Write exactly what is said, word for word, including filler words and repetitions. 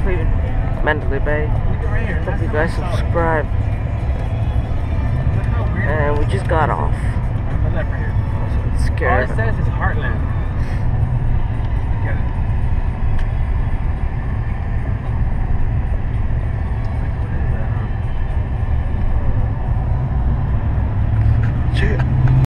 honestly, Mandalay Bay. Hope you guys subscribe. And we just got off. All Scared. it says is Heartland.